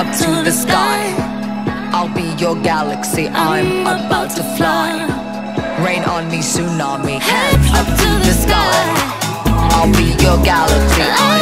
up to the sky. I'll be your galaxy, I'm about to fly. Rain on me, tsunami, head up to the sky. I'll be your galaxy.